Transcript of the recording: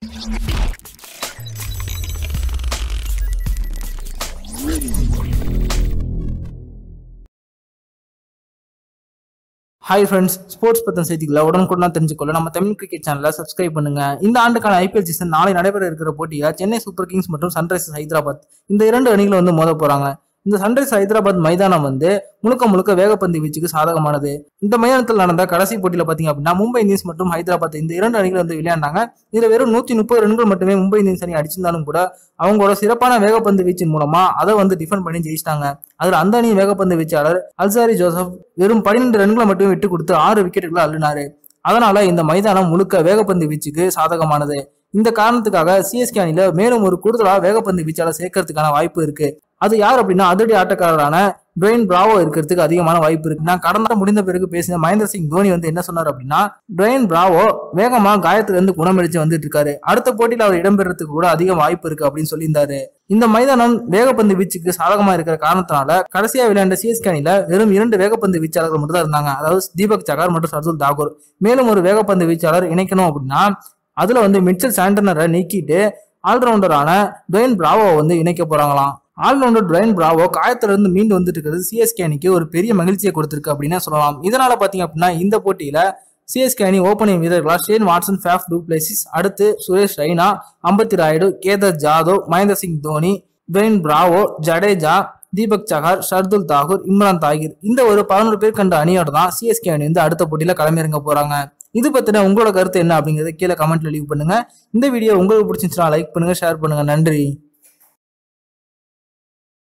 Hi friends, sports பத்தின செய்திகளை உடனுக்குடன் தெரிஞ்சுக்கொள்ள நம்ம தமிழ் கிரிக்கெட் சேனலை சப்ஸ்கிரைப் பண்ணுங்க. இந்த ஆண்டுக்கான ஐபிஎல் சீசன் நாளை நடைபெற இருக்கிற போட்டியா சென்னை சூப்பர் கிங்ஸ் மற்றும் சன்ரைசர்ஸ் ஹைதராபாத் இந்த இரண்டு அணிகள் மோத போறாங்க. இந்த சன்ரைசர்ஸ் ஹைதராபாத் மைதானம் முழுக்க வேகப்பந்து வீச்சுக்கு சாதகமானது. இந்த மைதானத்தில் நடந்த கடைசி போட்டியில பாத்தீங்க அப்படின்னா மும்பை இந்தியன்ஸ் மற்றும் ஹைதராபாத் இந்த இரண்டு அணிகள் விளையாண்டாங்க. இதுல வெறும் 130 ரன்கள் மட்டுமே மும்பை இந்தியன்ஸ் அணி அடிச்சிருந்தாலும் கூட அவங்களோட சிறப்பான வேகப்பந்து வீச்சின் மூலமா அதை டிஃபெண்ட் பண்ணி ஜெயிச்சிட்டாங்க. அதுல அந்த அணி வேகப்பந்து வீச்சாளர் அல்சாரி ஜோசப் வெறும் 12 ரன்களை மட்டும் விட்டு கொடுத்து 6 விக்கெட்டுகளை அள்ளினாரு. அதனால இந்த மைதானம் முழுக்க வேகப்பந்து வீச்சுக்கு சாதகமானது. இந்த காரணத்துக்காக சிஎஸ்கே அணியில மேலும் ஒரு கூடுதலா வேகப்பந்து வீச்சாளர் சேர்க்கறதுக்கான வாய்ப்பு இருக்கு. அது யார் அப்படின்னா அதிரடி ஆட்டக்காரரான டுவேன் பிராவோ இருக்கிறதுக்கு அதிகமான வாய்ப்பு இருக்கு. நான் கடந்த முடிந்த பிறகு பேசின மகேந்திர சிங் தோனி என்ன சொன்னார் அப்படின்னா, டுவேன் பிராவோ வேகமா காயத்துல இருந்து குணமடிச்சு வந்துட்டு இருக்காரு, அடுத்த போட்டியில அவர் இடம்பெறதுக்கு கூட அதிக வாய்ப்பு இருக்கு அப்படின்னு சொல்லியிருந்தாரு. இந்த மைதானம் வேகப்பந்து வீச்சுக்கு சாதகமா இருக்கிற காரணத்தினால கடைசியா விளையாண்ட சிஎஸ்கே அணியில வெறும் 2 வேகப்பந்து வீச்சாளர்கள் மட்டும் தான் இருந்தாங்க. அதாவது தீபக் சகார் மற்றும் ஷர்துல் தாக்கூர். மேலும் ஒரு வேகப்பந்து வீச்சாளர் இணைக்கணும் அப்படின்னா அதுல மிச்சல் சாண்டனரை நீக்கிட்டு ஆல்ரவுண்டரான டுவேன் பிராவோ இணைக்க போறாங்களாம். ஆல்ரவுண்டர் டுவேன் பிராவோ காயத்துல இருந்து மீண்டு வந்துட்டு இருக்கிறது சிஎஸ்கே அணிக்கு ஒரு பெரிய மகிழ்ச்சியை கொடுத்திருக்கு அப்படின்னு சொல்லலாம். இதனால பாத்தீங்க அப்படின்னா இந்த போட்டியில சிஎஸ்கே அணி ஓபனிங் வீரர்களா Shane Watson, Faf du Plessis, அடுத்து சுரேஷ் ரெய்னா, அம்பத்தி ராயுடு, கேதர் ஜாதவ், மகேந்திர சிங் தோனி, டுவேன் பிராவோ, ஜடேஜா, தீபக் சகார், ஷர்துல் தாகூர், இம்ரான் தாகிர் இந்த ஒரு 11 பேர் கண்ட அணியோட தான் சிஎஸ்கே அணி அடுத்த போட்டியில களமிறங்க போறாங்க. இது பத்தின உங்களோட கருத்து என்ன அப்படிங்கறத கீழே கமெண்ட்ல லீவ் பண்ணுங்க. இந்த வீடியோ உங்களுக்கு பிடிச்சிருந்துச்சுன்னா லைக் பண்ணுங்க, ஷேர் பண்ணுங்க. நன்றி.